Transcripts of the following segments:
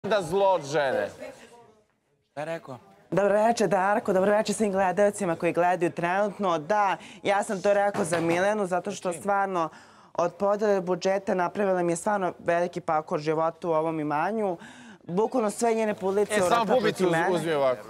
da zlo od žene. Šta je rekao? Dobro večer, Darko, dobro večer svim gledalcima koji gledaju trenutno. Da, ja sam to rekao za Milenu, zato što stvarno od podele budžeta napravila mi je stvarno veliki pakao života u ovom imanju. Bukvalno sve njene pulice urotila protiv mene. Samo bubicu uzmi ovako.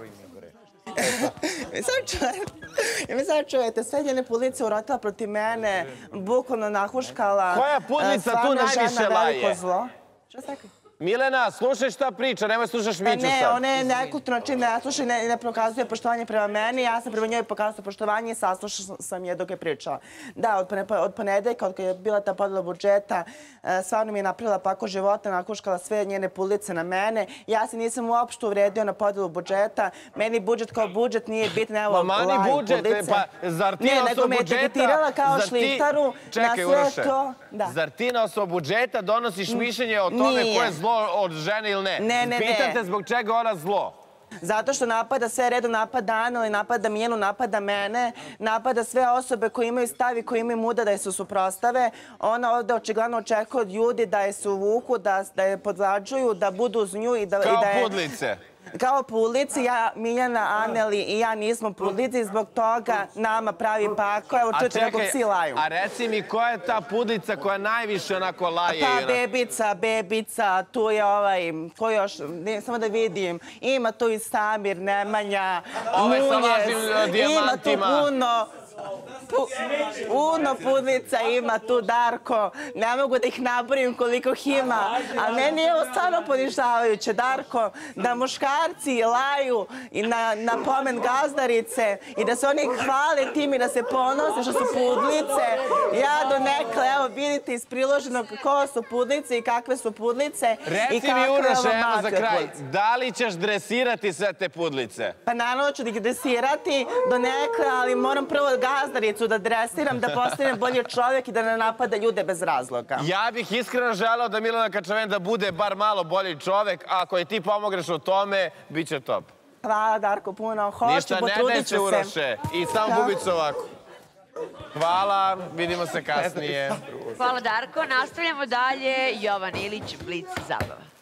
Sad čujete, sve njene pulice urotila protiv mene, bukvalno nahuškala. Koja pudlica tu najviše laje? Šta ste rekli? Milena, slušaj šta priča, nemoj slušaš Miću sad. Ne, ona je nekulturno čim ne sluša i ne prokazuje poštovanje prema meni. Ja sam prema njoj pokazala poštovanje i saslušala sam je dok je pričala. Da, od ponedeljka, od kada je bila ta podela budžeta, stvarno mi je napravila pakao života, nakuškala sve njene pulice na mene. Ja se nisam uopšte uvredio na podelu budžeta. Meni budžet kao budžet nije bitan, evo, mani budžet, pa zar ti na osnovu budžeta... Ne, nego me etiketirala kao šlihtaru na sve to. Zar ti na osnovu budžeta donosiš mišljenje o tome ko je zlo od žene ili ne? Ne. Pitam te zbog čega ona zlo? Zato što napada sve redom, napada Aneli, napada Mijenu, napada mene, napada sve osobe koje imaju stav i koje imaju muda da je se suprostave. Ona ovde očigledno očekuje od ljudi da je se uvuku, da je podvlađuju, da budu uz nju i da je... Kao pudlice. Kao pudlici, Miljana, Aneli i ja nismo pudlici, zbog toga nama pravi pakao. Evo čujete kako psi laju. A reci mi, koja je ta pudlica koja najviše onako laje? Pa Bebica, tu je ovaj, ko još, samo da vidim, ima tu i Samir, Nemanja, Munjes, ima tu puno pudlica ima tu, Darko. Ne mogu da ih nabrojim koliko ih ima, ali meni je ovo stvarno ponižavajuće, Darko, da muškarci laju na pomen gazdarice i da se oni hvale tim i da se ponose što su pudlice. Ja donekle, evo vidite iz priloženog ko su pudlice i kakve su pudlice. Reci mi, Uroše, evo za kraj, da li ćeš dresirati sve te pudlice? Pa naravno ću da ih dresirati donekle, ali moram prvo gazdaricu da dresiram, da postanem bolji čovjek i da ne napada ljude bez razloga. Ja bih iskreno želeo da Milena Kačavenda bude bar malo bolji čovjek, a ako je ti pomogneš u tome, bit će top. Hvala, Darko, puno. Ništa, ne daj se, Uroše. I samo bubicu ovako. Hvala, vidimo se kasnije. Hvala, Darko. Nastavljamo dalje. Jovan Ilić, Blic zabava.